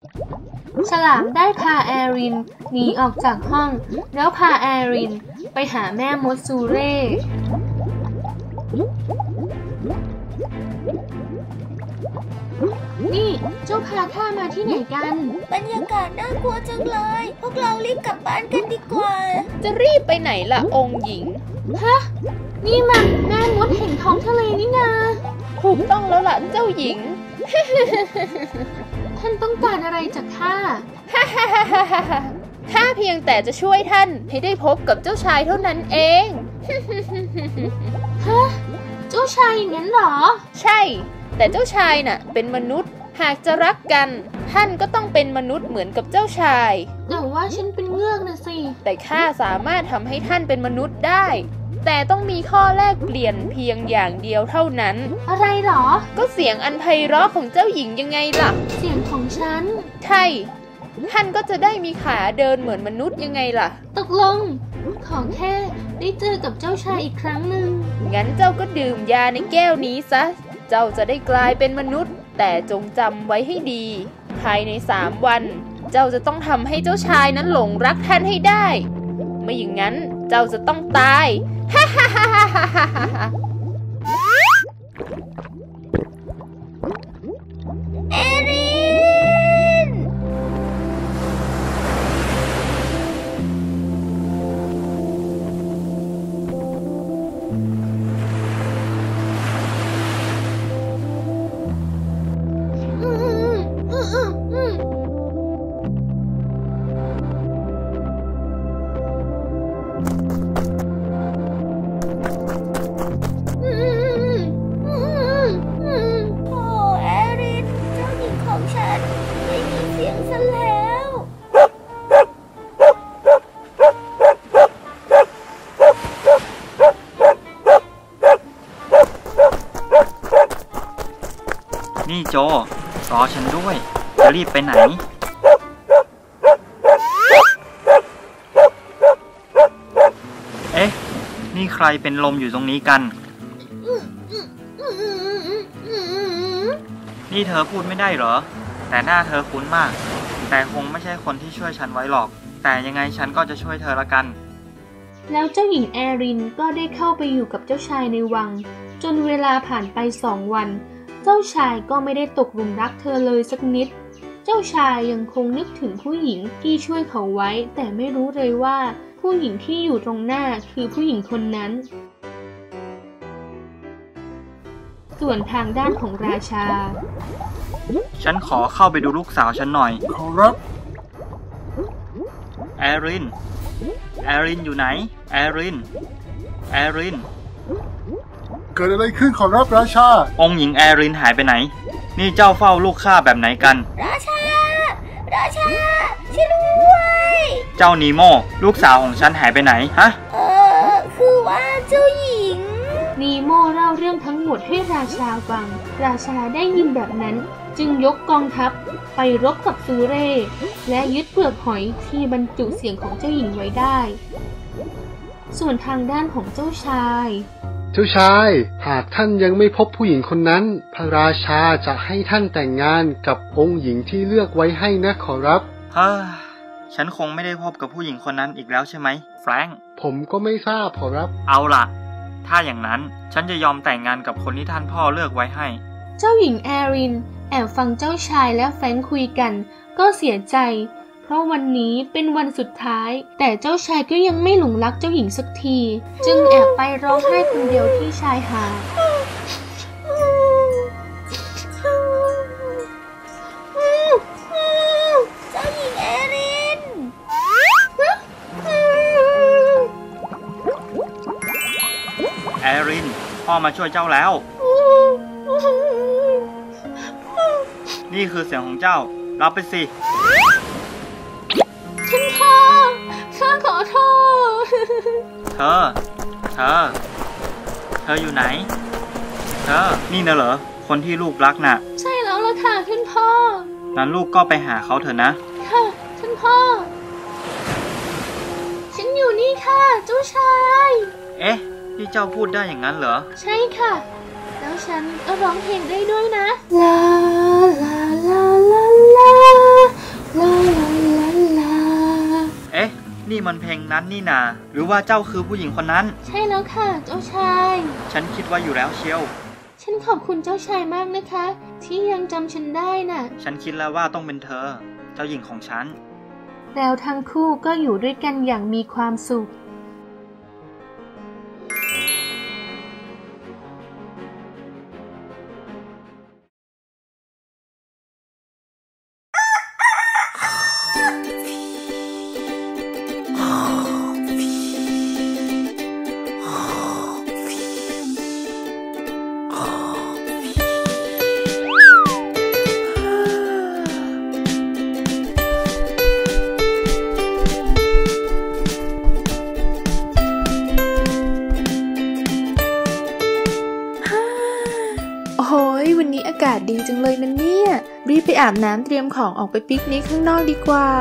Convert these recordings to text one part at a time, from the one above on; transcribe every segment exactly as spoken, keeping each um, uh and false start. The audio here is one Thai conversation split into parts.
ฉลามได้พาแอรินหนีออกจากห้องแล้วพาแอรินไปหาแม่มดซูเร่นี่เจ้าพาข้ามาที่ไหนกันบรรยากาศน่ากลัวจังเลยพวกเรารีบกลับบ้านกันดีกว่าจะรีบไปไหนล่ะองค์หญิงฮะนี่มันแม่มดแห่งท้องทะเลนี่นาถูกต้องแล้วล่ะเจ้าหญิงท่านต้องการอะไรจากข้าข้าเพียงแต่จะช่วยท่านให้ได้พบกับเจ้าชายเท่านั้นเองฮะเจ้าชายอย่างนั้นเหรอใช่แต่เจ้าชายน่ะเป็นมนุษย์หากจะรักกันท่านก็ต้องเป็นมนุษย์เหมือนกับเจ้าชายแต่ว่าฉันเป็นเงือกนะสิแต่ข้าสามารถทำให้ท่านเป็นมนุษย์ได้แต่ต้องมีข้อแลกเปลี่ยนเพียงอย่างเดียวเท่านั้นอะไรหรอก็เสียงอันไพเราะของเจ้าหญิงยังไงล่ะเสียงของฉันใช่ท่านก็จะได้มีขาเดินเหมือนมนุษย์ยังไงล่ะตกลงขอแค่ได้เจอกับเจ้าชายอีกครั้งหนึ่งงั้นเจ้าก็ดื่มยาในแก้วนี้ซะเจ้าจะได้กลายเป็นมนุษย์แต่จงจำไว้ให้ดีภายในสามวันเจ้าจะต้องทำให้เจ้าชายนั้นหลงรักท่านให้ได้ไม่อย่างนั้นเจ้าจะต้องตายฮ่าฮ่าฮ่าฮ่าฮ่าฮ่าเอรินนี่โจรอฉันด้วยจะรีบไปไหนเอ๊ะนี่ใครเป็นลมอยู่ตรงนี้กันนี่เธอพูดไม่ได้เหรอแต่หน้าเธอคุ้นมากแต่คงไม่ใช่คนที่ช่วยฉันไว้หรอกแต่ยังไงฉันก็จะช่วยเธอละกันแล้วเจ้าหญิงแอรินก็ได้เข้าไปอยู่กับเจ้าชายในวังจนเวลาผ่านไปสองวันเจ้าชายก็ไม่ได้ตกหลุมรักเธอเลยสักนิดเจ้าชายยังคงนึกถึงผู้หญิงที่ช่วยเขาไว้แต่ไม่รู้เลยว่าผู้หญิงที่อยู่ตรงหน้าคือผู้หญิงคนนั้นส่วนทางด้านของราชาฉันขอเข้าไปดูลูกสาวฉันหน่อยขอรับแอรินแอรินอยู่ไหนแอรินแอรินเกิดอะไรขึ้นขอรับราชาองค์หญิงแอรินหายไปไหนนี่เจ้าเฝ้าลูกข้าแบบไหนกันราชาราชาช่วยด้วยเจ้านีโมลูกสาวของฉันหายไปไหนฮะเออคือว่าเจ้าหญิงนีโมเล่าเรื่องทั้งหมดให้ราชาฟังราชาได้ยินแบบนั้นจึงยกกองทัพไปรบกับซูเร่และยึดเปลือกหอยที่บรรจุเสียงของเจ้าหญิงไว้ได้ส่วนทางด้านของเจ้าชายเจ้าชายหากท่านยังไม่พบผู้หญิงคนนั้นพระราชาจะให้ท่านแต่งงานกับองค์หญิงที่เลือกไว้ให้นะขอรับเฮ้อฉันคงไม่ได้พบกับผู้หญิงคนนั้นอีกแล้วใช่ไหมแฟรงค์ผมก็ไม่ทราบขอรับเอาล่ะถ้าอย่างนั้นฉันจะยอมแต่งงานกับคนที่ท่านพ่อเลือกไว้ให้เจ้าหญิงแอรินแอบฟังเจ้าชายและแฟรงค์คุยกันก็เสียใจเพราะวันนี้เป็นวันสุดท้ายแต่เจ้าชายก็ยังไม่หลงรักเจ้าหญิงสักทีจึงแอบไปร้องไห้คนเดียวที่ชายหาดเจ้าหญิงแอรินแอรินพ่อมาช่วยเจ้าแล้วนี่คือเสียงของเจ้ารับไปสิท่านพ่อข้าขอโทษเธอเธอเธออยู่ไหนเธอนี่นะเหรอคนที่ลูกรักน่ะใช่แล้วล่ะค่ะท่านพ่องั้นลูกก็ไปหาเขาเถอะนะค่ะท่านพ่อฉันอยู่นี่ค่ะเจ้าชายเอ๊ะที่เจ้าพูดได้อย่างนั้นเหรอใช่ค่ะแล้วฉันก็ร้องเพลงได้ด้วยนะลาลาลาลาลานี่มันเพลงนั้นนี่นาหรือว่าเจ้าคือผู้หญิงคนนั้นใช่แล้วค่ะเจ้าชายฉันคิดว่าอยู่แล้วเชียวฉันขอบคุณเจ้าชายมากนะคะที่ยังจำฉันได้น่ะฉันคิดแล้วว่าต้องเป็นเธอเจ้าหญิงของฉันแล้วทั้งคู่ก็อยู่ด้วยกันอย่างมีความสุขวันนี้อากาศดีจังเลยนะเนี่ยรีบไปอาบน้ำเตรียมของออกไปปิกนิกข้างนอกดีกว่า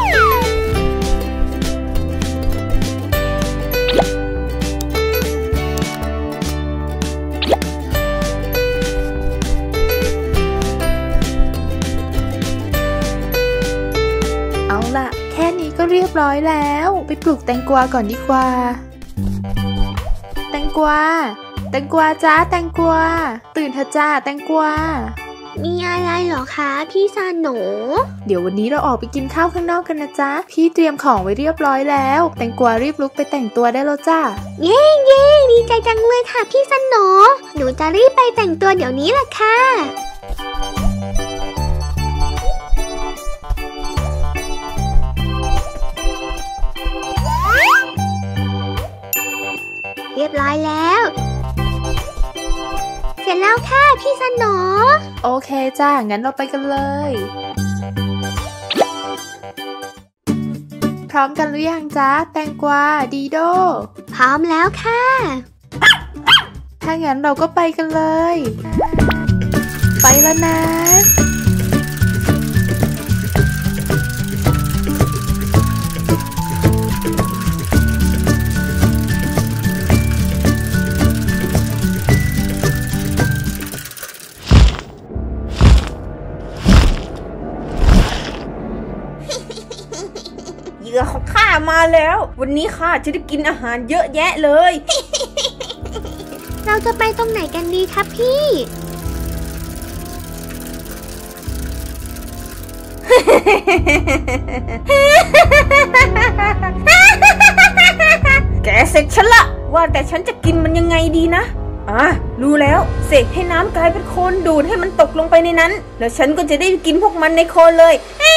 เอาล่ะแค่นี้ก็เรียบร้อยแล้วไปปลูกแตงกวาก่อนดีกว่าแตงกวาแตงกวาจ้าแตงกวาตื่นเถอะจ้าแตงกวามีอะไรเหรอคะพี่ซานโหนเดี๋ยววันนี้เราออกไปกินข้าวข้างนอกกันนะจ๊ะพี่เตรียมของไว้เรียบร้อยแล้วแตงกวารีบลุกไปแต่งตัวได้แล้วจ้าเย้เย้ดีใจจังเลยค่ะพี่ซานโหนหนูจะรีบไปแต่งตัวเดี๋ยวนี้แหละค่ะเรียบร้อยแล้วเสร็จแล้วค่ะพี่ซานโหนโอเคจ้างั้นเราไปกันเลยพร้อมกันหรือยังจ๊ะแตงกวาดีโดพร้อมแล้วค่ะถ้างั้นเราก็ไปกันเลยไปแล้วนะเหยื่อของข้ามาแล้ววันนี้ข้าจะได้กินอาหารเยอะแยะเลยเราจะไปตรงไหนกันดีครับพี่แกเสกฉันละว่าแต่ฉันจะกินมันยังไงดีนะอ่ะรู้แล้วเสกให้น้ำกลายเป็นโคลนดูดให้มันตกลงไปในนั้นแล้วฉันก็จะได้กินพวกมันในโคลนเลย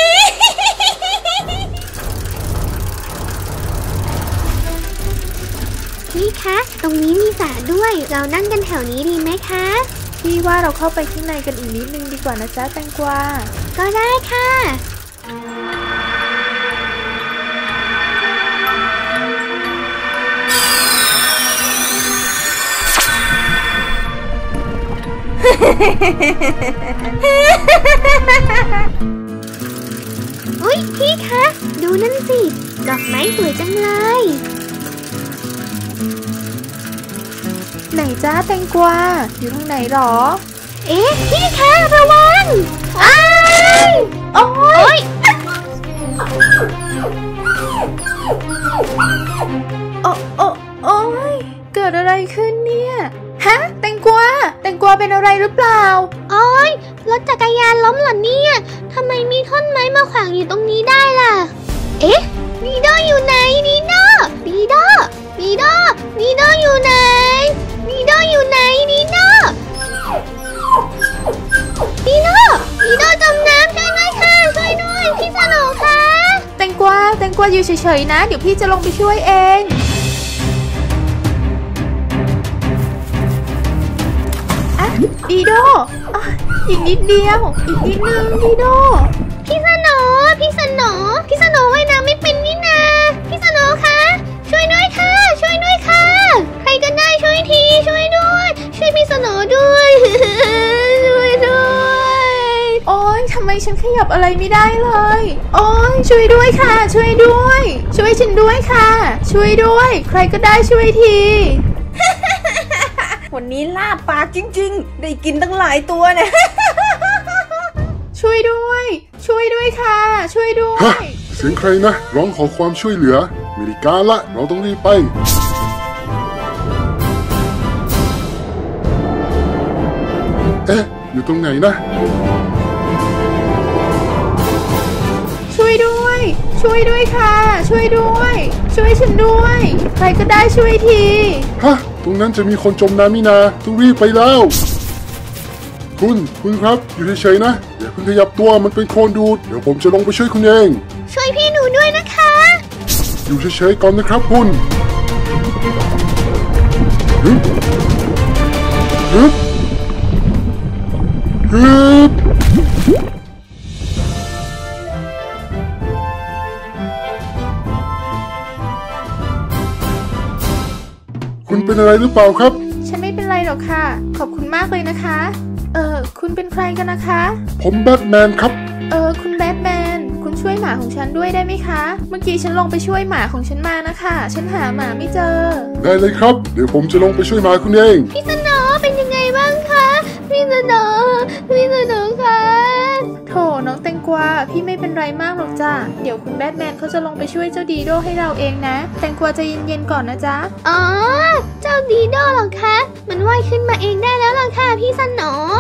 พี่คะตรงนี้มีสระด้วยเรานั่งกันแถวนี้ดีไหมคะพี่ว่าเราเข้าไปข้างในกันอีกนิดนึงดีกว่านะจ๊ะแตงกวาก็ได้ค่ะอุ๊ยพี่คะดูนั่นสิดอกไม้สวยจังเลยไหนจ้าแตงกวาอยู่ทางไหนหรอเอ๊ะพี่คะระวังอ้ายโอ๊ยโอ้โอ้โอ๊ยเกิดอะไรขึ้นเนี่ยฮะแตงกวาแตงกวาเป็นอะไรหรือเปล่าโอ๊ยรถจักรยานล้มเหรอเนี่ยทำไมมีท่อนไม้มาขวางอยู่ตรงนี้ได้ล่ะเอ๊ะดีโดอยู่ไหนดีโดดีโดดีโดดีโดอยู่ไหนดีโดอยู่ไหนดีโดดีโดดีโดจมน้ำช่วยด้วยค่ะช่วยด้วยพี่สโนว์ค่ะแตงกวาแตงกวาอยู่เฉยๆนะเดี๋ยวพี่จะลงไปช่วยเองอะดีโดอีกนิดเดียวอีกนิดนึงดีโดพี่สโนว์พี่สโนว์พี่สโนว์ว่ายน้ำไม่เป็นนี่นาพี่สโนว์คะช่วยด้วยค่ะช่วยด้วยค่ะใครก็ได้ช่วยทีช่วยด้วยช่วยพี่สโนว์ด้วยช่วยด้วยโอ๊ยทำไมฉันขยับอะไรไม่ได้เลยโอ๊ยช่วยด้วยค่ะช่วยด้วยช่วยฉันด้วยค่ะช่วยด้วยใครก็ได้ช่วยทีวันนี้ลาบปากจริงๆได้กินตั้งหลายตัวเนี่ยช่วยด้วยช่วยด้วยค่ะช่วยด้วยเสียงใครนะร้องขอความช่วยเหลือไม่ได้การละเราต้องรีบไปเอ๊ะอยู่ตรงไหนนะช่วยด้วยช่วยด้วยค่ะช่วยด้วยช่วยฉันด้วยใครก็ได้ช่วยทีฮะตรงนั้นจะมีคนจมน้ำนี่นาต้องรีบไปแล้วคุณคุณครับอยู่เฉยๆนะอย่าเพิ่งขยับตัวมันเป็นโคลนดูดเดี๋ยวผมจะลงไปช่วยคุณเองช่วยพี่หนูด้วยนะคะอยู่เฉยๆก่อนนะครับคุณฮึบฮึบฮึบคุณเป็นอะไรหรือเปล่าครับฉันไม่เป็นไรหรอกค่ะขอบคุณมากเลยนะคะเออคุณเป็นใครกันนะคะผมแบทแมนครับเออคุณแบทแมนคุณช่วยหมาของฉันด้วยได้ไหมคะเมื่อกี้ฉันลงไปช่วยหมาของฉันมานะคะฉันหาหมาไม่เจอได้เลยครับเดี๋ยวผมจะลงไปช่วยหมาคุณเองพี่สโนว์เป็นยังไงบ้างคะพี่สโนว์พี่สโนว์คะโถน้องแตงกวาพี่ไม่เป็นไรมากหรอกจ้ะเดี๋ยวคุณแบทแมนเขาจะลงไปช่วยเจ้าดีโดให้เราเองนะแตงกวาใจเย็นๆก่อนนะจ๊ะอ๋อเจ้าดีโดหรอคะมันว่ายขึ้นมาเองได้แล้วหรอคะพี่สโนว์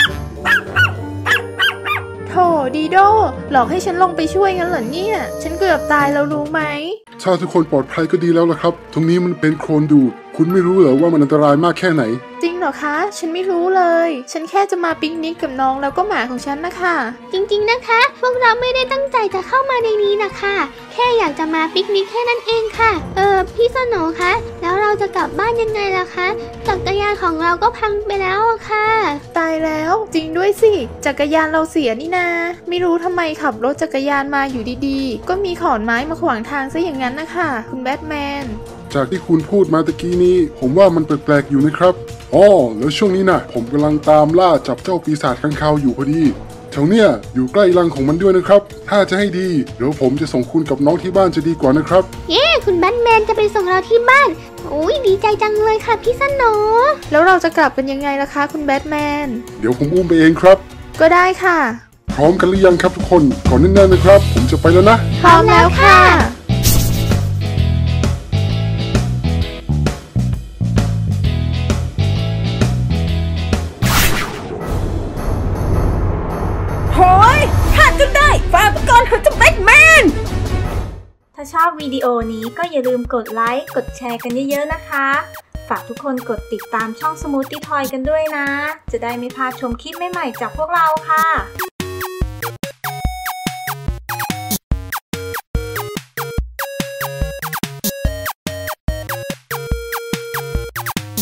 โถดีโดหลอกให้ฉันลงไปช่วยงั้นเหรอเนี่ยฉันเกือบตายแล้วรู้ไหมถ้าทุกคนปลอดภัยก็ดีแล้วล่ะครับตรงนี้มันเป็นโคลนดูดคุณไม่รู้เหรอว่ามันอันตรายมากแค่ไหนจริงเหรอคะฉันไม่รู้เลยฉันแค่จะมาปิกนิกกับน้องแล้วก็หมาของฉันนะคะจริงๆนะคะพวกเราไม่ได้ตั้งใจจะเข้ามาในนี้นะคะแค่อยากจะมาปิกนิกแค่นั้นเองค่ะเออพี่สโนว์คะแล้วเราจะกลับบ้านยังไงล่ะคะจักรยานของเราก็พังไปแล้วอะค่ะตายแล้วจริงด้วยสิจักรยานเราเสียนี่นาไม่รู้ทำไมขับรถจักรยานมาอยู่ดีๆก็มีขอนไม้มาขวางทางซะอย่างนั้นนะคะคุณแบทแมนจากที่คุณพูดมาตะกี้นี้ผมว่ามันแปลกๆอยู่นะครับอ๋อแล้วช่วงนี้นะผมกำลังตามล่าจับเจ้าปีศาจค้างคาวอยู่พอดีแถวเนี้ยอยู่ใกล้รังของมันด้วยนะครับถ้าจะให้ดีเดี๋ยวผมจะส่งคุณกับน้องที่บ้านจะดีกว่านะครับเย้คุณแบทแมนจะไปส่งเราที่บ้านโอ้ยดีใจจังเลยค่ะพี่สโนว์แล้วเราจะกลับกันยังไงล่ะคะคุณแบทแมนเดี๋ยวผมอุ้มไปเองครับก็ได้ค่ะพร้อมกันหรือยังครับทุกคนก่อนแน่นๆนะครับผมจะไปแล้วนะพร้อมแล้วค่ะโหยฆ่าจนได้ฝากก่อนเถอะเจ้าแบทแมนถ้าชอบวิดีโอนี้ก็อย่าลืมกดไลค์กดแชร์กันเยอะๆนะคะฝากทุกคนกดติดตามช่อง Smoothie Toy กันด้วยนะจะได้ไม่พลาดชมคลิปใหม่ๆจากพวกเราค่ะ